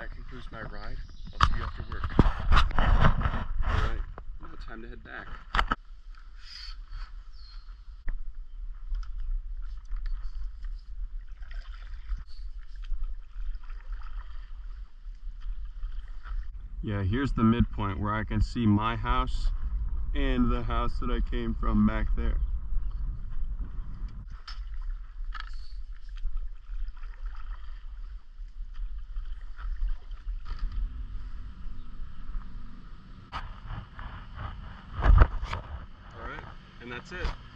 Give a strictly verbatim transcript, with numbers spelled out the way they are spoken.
that concludes my ride. I'll see you after work. Alright, now time to head back. Yeah, here's the midpoint where I can see my house and the house that I came from back there. Alright, and that's it.